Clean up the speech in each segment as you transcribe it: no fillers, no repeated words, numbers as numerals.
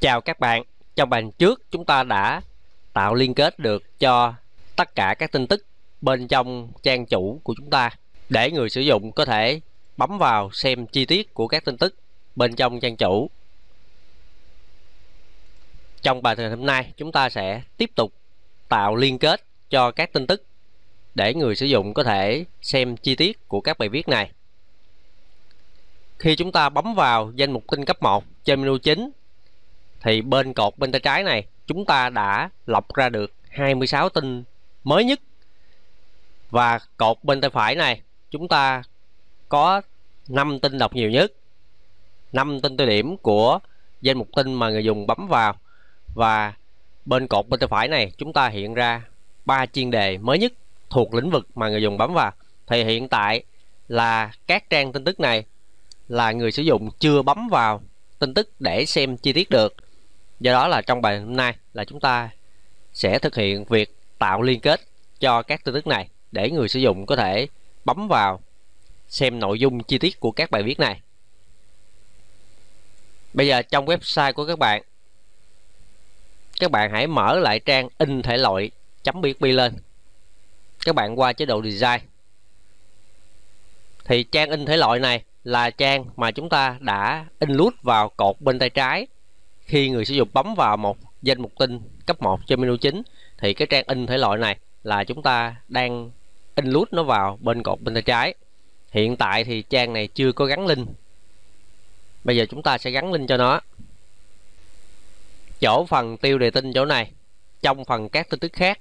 Chào các bạn, trong bài trước chúng ta đã tạo liên kết được cho tất cả các tin tức bên trong trang chủ của chúng ta để người sử dụng có thể bấm vào xem chi tiết của các tin tức bên trong trang chủ. Trong bài thực hôm nay chúng ta sẽ tiếp tục tạo liên kết cho các tin tức để người sử dụng có thể xem chi tiết của các bài viết này. Khi chúng ta bấm vào danh mục tin cấp 1 trên menu chính thì bên cột bên tay trái này chúng ta đã lọc ra được 26 tin mới nhất, và cột bên tay phải này chúng ta có 5 tin đọc nhiều nhất, 5 tin tiêu điểm của danh mục tin mà người dùng bấm vào, và bên cột bên tay phải này chúng ta hiện ra 3 chuyên đề mới nhất thuộc lĩnh vực mà người dùng bấm vào. Thì hiện tại là các trang tin tức này là người sử dụng chưa bấm vào tin tức để xem chi tiết được. Do đó là trong bài hôm nay là chúng ta sẽ thực hiện việc tạo liên kết cho các tin tức này để người sử dụng có thể bấm vào xem nội dung chi tiết của các bài viết này. Bây giờ trong website của các bạn hãy mở lại trang in thể loại.php lên. Các bạn qua chế độ design. Thì trang in thể loại này là trang mà chúng ta đã include vào cột bên tay trái. Khi người sử dụng bấm vào một danh mục tin cấp 1 trên menu chính thì cái trang in thể loại này là chúng ta đang include nó vào bên cột bên tay trái. Hiện tại thì trang này chưa có gắn link. Bây giờ chúng ta sẽ gắn link cho nó. Chỗ phần tiêu đề tin chỗ này, trong phần các tin tức khác.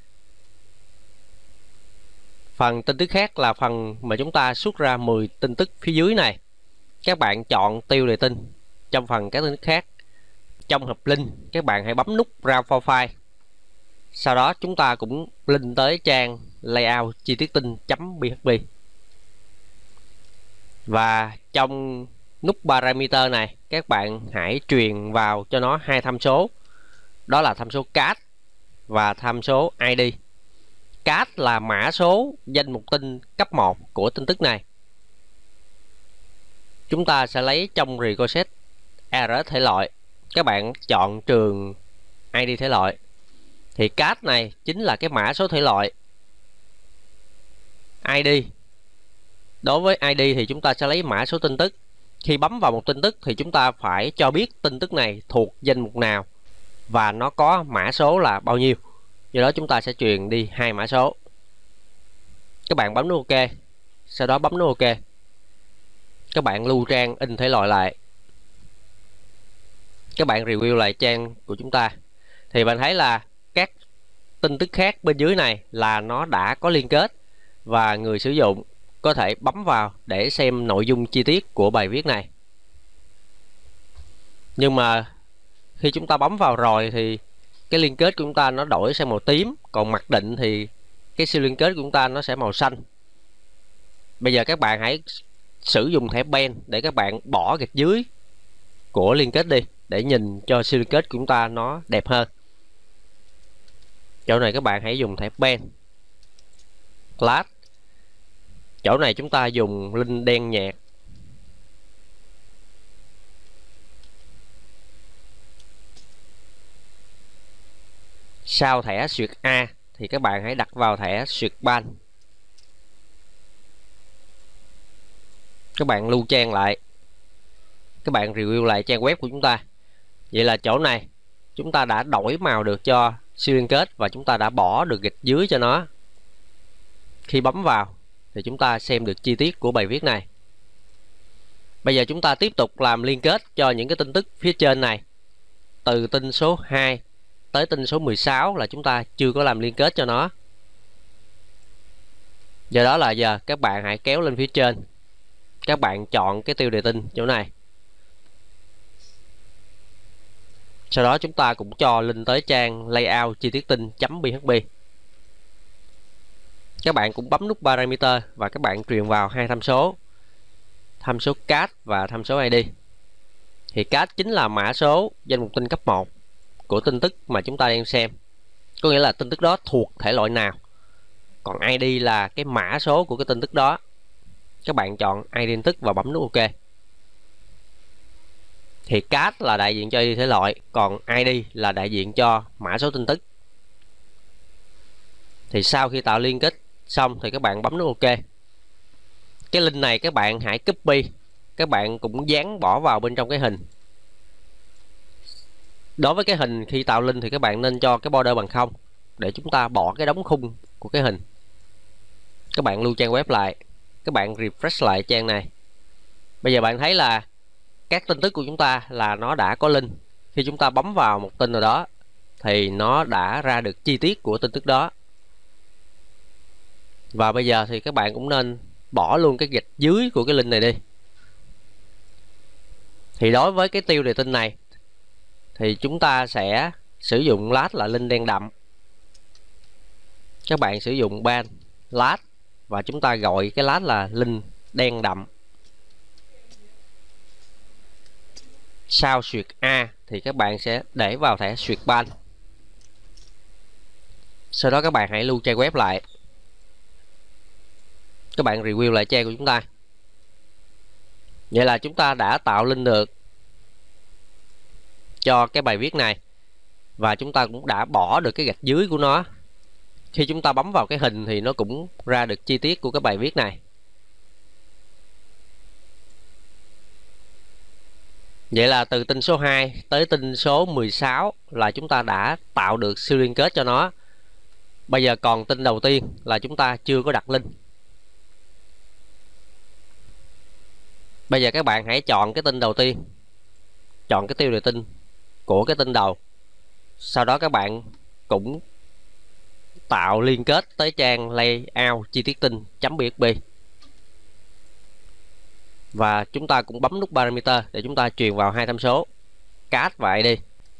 Phần tin tức khác là phần mà chúng ta xuất ra 10 tin tức phía dưới này. Các bạn chọn tiêu đề tin trong phần các tin tức khác. Trong hộp link các bạn hãy bấm nút Browse for file. Sau đó chúng ta cũng link tới trang layout chi tiết tin.php. Và trong nút parameter này các bạn hãy truyền vào cho nó 2 tham số. Đó là tham số cat và tham số ID. Cat là mã số danh mục tin cấp 1 của tin tức này. Chúng ta sẽ lấy trong request ARS thể loại. Các bạn chọn trường ID thể loại. Thì cat này chính là cái mã số thể loại. ID. Đối với ID thì chúng ta sẽ lấy mã số tin tức. Khi bấm vào một tin tức thì chúng ta phải cho biết tin tức này thuộc danh mục nào và nó có mã số là bao nhiêu. Do đó chúng ta sẽ truyền đi 2 mã số. Các bạn bấm nút OK. Sau đó bấm nút OK. Các bạn lưu trang in thể loại lại. Các bạn review lại trang của chúng ta. Thì bạn thấy là các tin tức khác bên dưới này là nó đã có liên kết và người sử dụng có thể bấm vào để xem nội dung chi tiết của bài viết này. Nhưng mà khi chúng ta bấm vào rồi thì cái liên kết của chúng ta nó đổi sang màu tím, còn mặc định thì cái siêu liên kết của chúng ta nó sẽ màu xanh. Bây giờ các bạn hãy sử dụng thẻ pen để các bạn bỏ gạch dưới của liên kết đi để nhìn cho siêu liên kết của chúng ta nó đẹp hơn. Chỗ này các bạn hãy dùng thẻ pen class. Chỗ này chúng ta dùng link đen nhạt. Sau thẻ duyệt A thì các bạn hãy đặt vào thẻ duyệt ban. Các bạn lưu trang lại. Các bạn review lại trang web của chúng ta. Vậy là chỗ này chúng ta đã đổi màu được cho siêu liên kết và chúng ta đã bỏ được gạch dưới cho nó. Khi bấm vào thì chúng ta xem được chi tiết của bài viết này. Bây giờ chúng ta tiếp tục làm liên kết cho những cái tin tức phía trên này. Từ tin số 2 tới tin số 16 là chúng ta chưa có làm liên kết cho nó. Do đó là giờ các bạn hãy kéo lên phía trên. Các bạn chọn cái tiêu đề tin chỗ này. Sau đó chúng ta cũng cho link tới trang layout chi tiết tin.php. Các bạn cũng bấm nút parameter và các bạn truyền vào 2 tham số. Tham số cat và tham số ID. Thì cat chính là mã số danh mục tin cấp 1 của tin tức mà chúng ta đang xem. Có nghĩa là tin tức đó thuộc thể loại nào. Còn ID là cái mã số của cái tin tức đó. Các bạn chọn ID tin tức và bấm nút OK. Thì cát là đại diện cho ID thể loại, còn ID là đại diện cho mã số tin tức. Thì sau khi tạo liên kết xong thì các bạn bấm nút OK. Cái link này các bạn hãy copy, các bạn cũng dán bỏ vào bên trong cái hình. Đối với cái hình khi tạo link thì các bạn nên cho cái border bằng 0 để chúng ta bỏ cái đóng khung của cái hình. Các bạn lưu trang web lại, các bạn refresh lại trang này. Bây giờ bạn thấy là các tin tức của chúng ta là nó đã có link. Khi chúng ta bấm vào một tin nào đó thì nó đã ra được chi tiết của tin tức đó. Và bây giờ thì các bạn cũng nên bỏ luôn cái gạch dưới của cái link này đi. Thì đối với cái tiêu đề tin này thì chúng ta sẽ sử dụng lát là link đen đậm. Các bạn sử dụng ban lát và chúng ta gọi cái lát là link đen đậm. Sau duyệt A thì các bạn sẽ để vào thẻ duyệt ban. Sau đó các bạn hãy lưu trang web lại. Các bạn review lại trang của chúng ta. Vậy là chúng ta đã tạo link được cho cái bài viết này. Và chúng ta cũng đã bỏ được cái gạch dưới của nó. Khi chúng ta bấm vào cái hình thì nó cũng ra được chi tiết của cái bài viết này. Vậy là từ tin số 2 tới tin số 16 là chúng ta đã tạo được siêu liên kết cho nó. Bây giờ còn tin đầu tiên là chúng ta chưa có đặt link. Bây giờ các bạn hãy chọn cái tin đầu tiên, chọn cái tiêu đề tin của cái tin đầu. Sau đó các bạn cũng tạo liên kết tới trang layout chi tiết tin.php. Và chúng ta cũng bấm nút parameter để chúng ta truyền vào hai tham số cát và ID.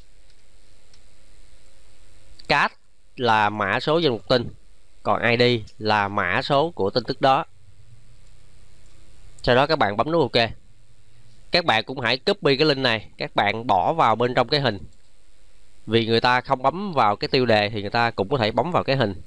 Cát là mã số danh mục tin, còn ID là mã số của tin tức đó. Sau đó các bạn bấm nút OK. Các bạn cũng hãy copy cái link này, các bạn bỏ vào bên trong cái hình. Vì người ta không bấm vào cái tiêu đề thì người ta cũng có thể bấm vào cái hình.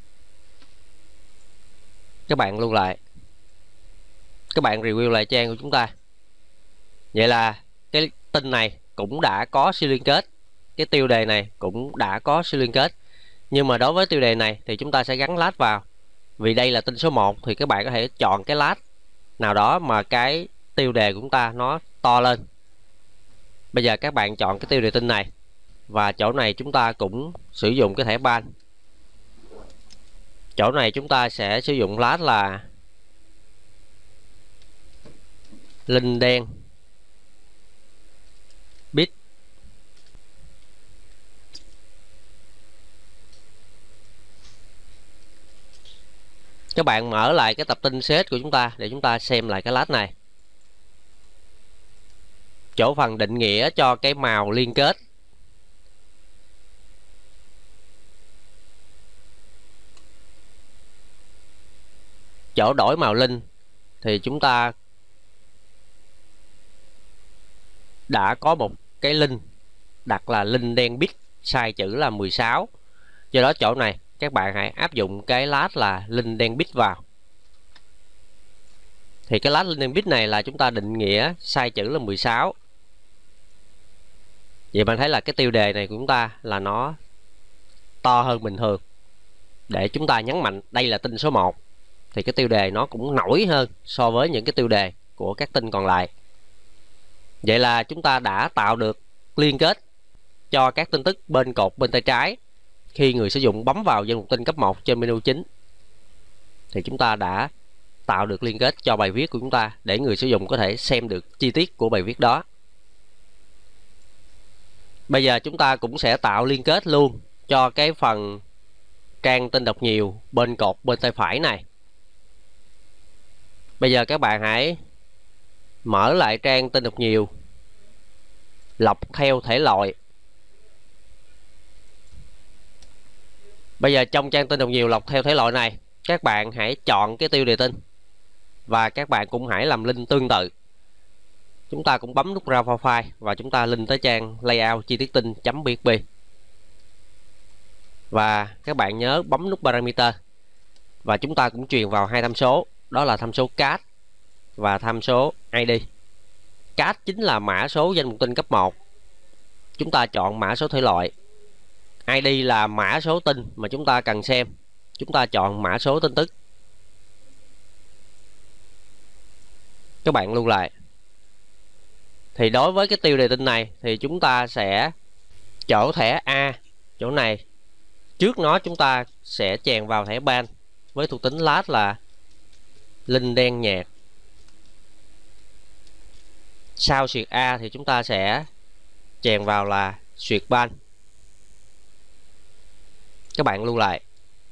Các bạn lưu lại. Các bạn review lại trang của chúng ta. Vậy là cái tin này cũng đã có siêu liên kết, cái tiêu đề này cũng đã có siêu liên kết. Nhưng mà đối với tiêu đề này thì chúng ta sẽ gắn lát vào. Vì đây là tin số 1 thì các bạn có thể chọn cái lát nào đó mà cái tiêu đề của chúng ta nó to lên. Bây giờ các bạn chọn cái tiêu đề tin này. Và chỗ này chúng ta cũng sử dụng cái thẻ ban. Chỗ này chúng ta sẽ sử dụng lát là link đen bit. Các bạn mở lại cái tập tin set của chúng ta để chúng ta xem lại cái lát này. Chỗ phần định nghĩa cho cái màu liên kết, chỗ đổi màu link thì chúng ta đã có một cái link đặt là link đen bit, size chữ là 16. Do đó chỗ này các bạn hãy áp dụng cái lát là link đen bit vào. Thì cái lát link đen bit này là chúng ta định nghĩa size chữ là 16. Vậy bạn thấy là cái tiêu đề này của chúng ta là nó to hơn bình thường. Để chúng ta nhấn mạnh đây là tin số 1 thì cái tiêu đề nó cũng nổi hơn so với những cái tiêu đề của các tin còn lại. Vậy là chúng ta đã tạo được liên kết cho các tin tức bên cột bên tay trái. Khi người sử dụng bấm vào danh mục tin cấp 1 trên menu chính thì chúng ta đã tạo được liên kết cho bài viết của chúng ta để người sử dụng có thể xem được chi tiết của bài viết đó. Bây giờ chúng ta cũng sẽ tạo liên kết luôn cho cái phần trang tin đọc nhiều bên cột bên tay phải này. Bây giờ các bạn hãy mở lại trang tin đọc nhiều, lọc theo thể loại. Bây giờ trong trang tin đọc nhiều lọc theo thể loại này, các bạn hãy chọn cái tiêu đề tin và các bạn cũng hãy làm link tương tự. Chúng ta cũng bấm nút ra vào file và chúng ta link tới trang layout chi tiết tin.php. Và các bạn nhớ bấm nút parameter và chúng ta cũng truyền vào hai tham số, đó là tham số cát và tham số ID. Cát chính là mã số danh mục tin cấp 1. Chúng ta chọn mã số thể loại. ID là mã số tin mà chúng ta cần xem. Chúng ta chọn mã số tin tức. Các bạn lưu lại. Thì đối với cái tiêu đề tin này thì chúng ta sẽ chỗ thẻ A, chỗ này trước nó chúng ta sẽ chèn vào thẻ ban với thuộc tính last là link đen nhạc. Sau xuyệt A thì chúng ta sẽ chèn vào là xuyệt ban. Các bạn lưu lại.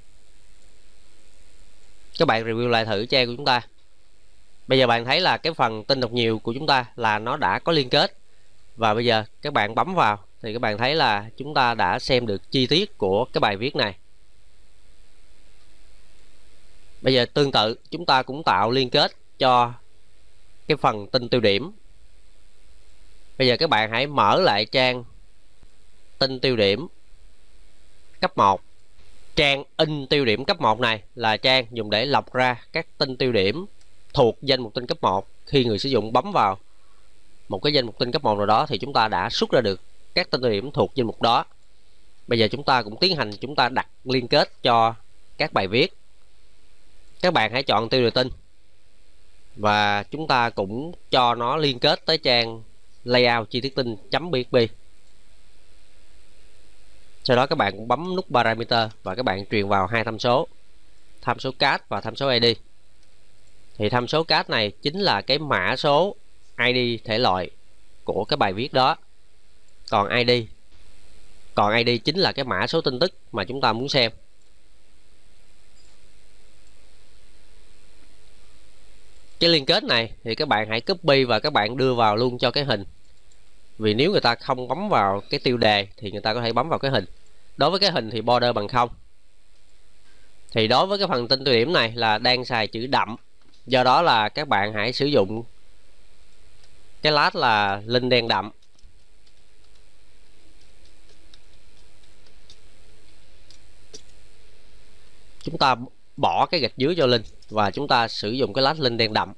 Các bạn review lại thử trang của chúng ta. Bây giờ bạn thấy là cái phần tin đọc nhiều của chúng ta là nó đã có liên kết. Và bây giờ các bạn bấm vào thì các bạn thấy là chúng ta đã xem được chi tiết của cái bài viết này. Bây giờ tương tự chúng ta cũng tạo liên kết cho cái phần tin tiêu điểm. Bây giờ các bạn hãy mở lại trang tin tiêu điểm cấp 1. Trang in tiêu điểm cấp 1 này là trang dùng để lọc ra các tin tiêu điểm thuộc danh mục tin cấp 1. Khi người sử dụng bấm vào một cái danh mục tin cấp 1 nào đó thì chúng ta đã xuất ra được các tin tiêu điểm thuộc danh mục đó. Bây giờ chúng ta cũng tiến hành chúng ta đặt liên kết cho các bài viết. Các bạn hãy chọn tiêu đề tin và chúng ta cũng cho nó liên kết tới trang layout chi tiết tin.php. Sau đó các bạn cũng bấm nút parameter và các bạn truyền vào hai tham số cát và tham số ID. Thì tham số cát này chính là cái mã số ID thể loại của cái bài viết đó. Còn ID chính là cái mã số tin tức mà chúng ta muốn xem. Cái liên kết này thì các bạn hãy copy và các bạn đưa vào luôn cho cái hình. Vì nếu người ta không bấm vào cái tiêu đề thì người ta có thể bấm vào cái hình. Đối với cái hình thì border bằng 0. Thì đối với cái phần tin tiêu điểm này là đang xài chữ đậm. Do đó là các bạn hãy sử dụng cái lát là link đen đậm. Chúng ta bỏ cái gạch dưới cho link và chúng ta sử dụng cái lát link đen đậm.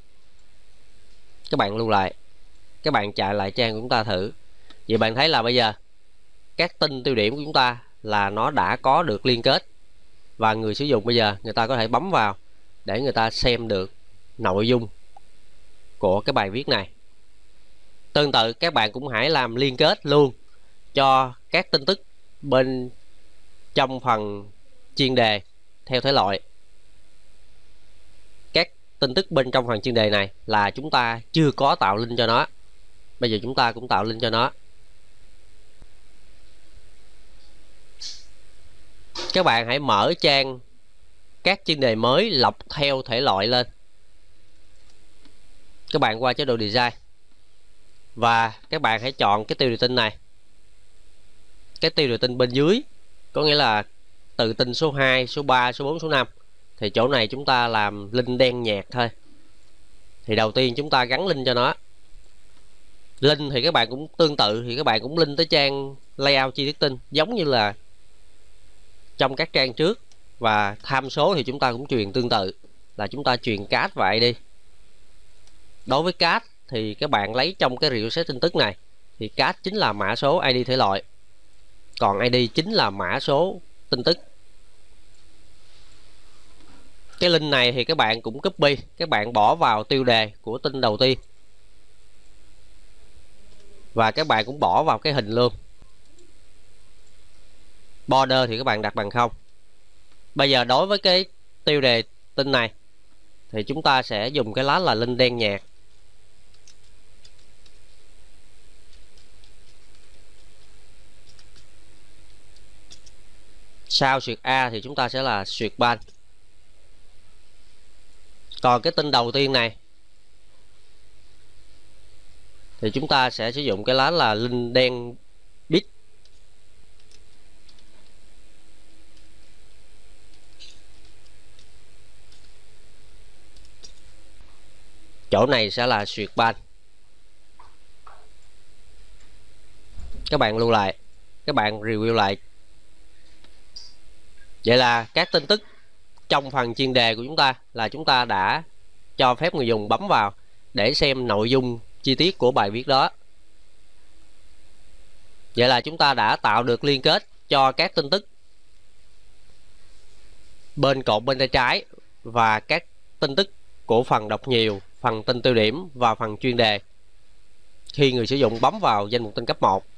Các bạn lưu lại. Các bạn chạy lại trang của chúng ta thử. Vậy bạn thấy là bây giờ các tin tiêu điểm của chúng ta là nó đã có được liên kết. Và người sử dụng bây giờ người ta có thể bấm vào để người ta xem được nội dung của cái bài viết này. Tương tự các bạn cũng hãy làm liên kết luôn cho các tin tức bên trong phần chuyên đề theo thể loại. Các tin tức bên trong phần chuyên đề này là chúng ta chưa có tạo link cho nó. Bây giờ chúng ta cũng tạo link cho nó. Các bạn hãy mở trang các chuyên đề mới lọc theo thể loại lên. Các bạn qua chế độ design và các bạn hãy chọn cái tiêu đề tin này. Cái tiêu đề tin bên dưới có nghĩa là từ tin số 2, số 3, số 4, số 5. Thì chỗ này chúng ta làm link đen nhạc thôi. Thì đầu tiên chúng ta gắn link cho nó. Link thì các bạn cũng tương tự, thì các bạn cũng link tới trang layout chi tiết tin giống như là trong các trang trước. Và tham số thì chúng ta cũng truyền tương tự là chúng ta truyền cát và ID. Đối với cát thì các bạn lấy trong cái review set tin tức này thì cát chính là mã số ID thể loại, còn ID chính là mã số tin tức. Cái link này thì các bạn cũng copy, các bạn bỏ vào tiêu đề của tin đầu tiên và các bạn cũng bỏ vào cái hình luôn. Border thì các bạn đặt bằng 0. Bây giờ đối với cái tiêu đề tin này thì chúng ta sẽ dùng cái lá là link đen nhạc. Sau xuyệt A thì chúng ta sẽ là xuyệt ban. Còn cái tin đầu tiên này thì chúng ta sẽ sử dụng cái lá là link đen bit. Chỗ này sẽ là xuyệt ban. Các bạn lưu lại, các bạn review lại. Vậy là các tin tức trong phần chuyên đề của chúng ta là chúng ta đã cho phép người dùng bấm vào để xem nội dung chi tiết của bài viết đó. Vậy là chúng ta đã tạo được liên kết cho các tin tức bên cột bên tay trái và các tin tức của phần đọc nhiều, phần tin tiêu điểm và phần chuyên đề khi người sử dụng bấm vào danh mục tin cấp 1.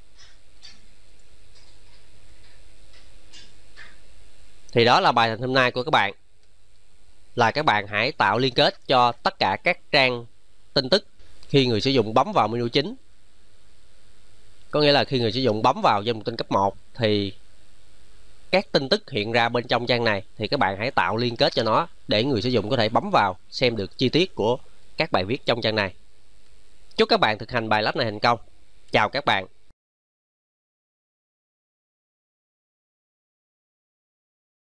Thì đó là bài thành hôm nay của các bạn, là các bạn hãy tạo liên kết cho tất cả các trang tin tức khi người sử dụng bấm vào menu chính. Có nghĩa là khi người sử dụng bấm vào danh mục tin cấp 1 thì các tin tức hiện ra bên trong trang này thì các bạn hãy tạo liên kết cho nó để người sử dụng có thể bấm vào xem được chi tiết của các bài viết trong trang này. Chúc các bạn thực hành bài lab này thành công. Chào các bạn.